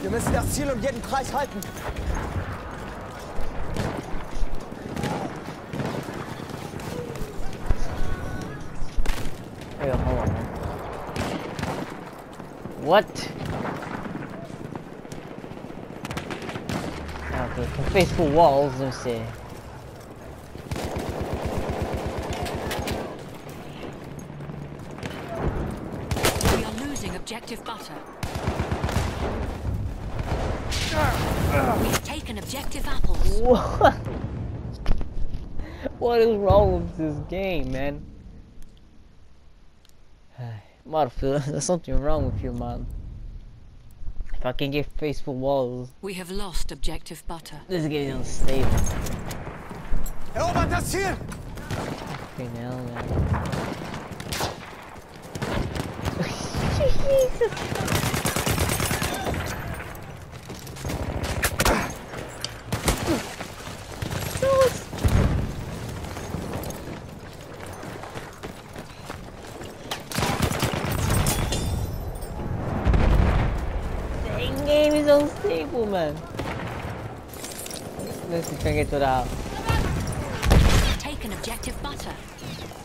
Wir müssen das Ziel um jeden Preis halten. Wait, hold on. What? Okay, can face full walls, let's see. We are losing objective butter. We've taken objective apples. What? What is wrong with this game, man? Marfil, there's something wrong with you, man. If I can get faithful walls, We have lost objective butter. this is getting unstable. Erobert das Ziel! Fucking hell, man. Jesus. The game is unstable, man. Let's see if I can get to the house. Taken objective butter.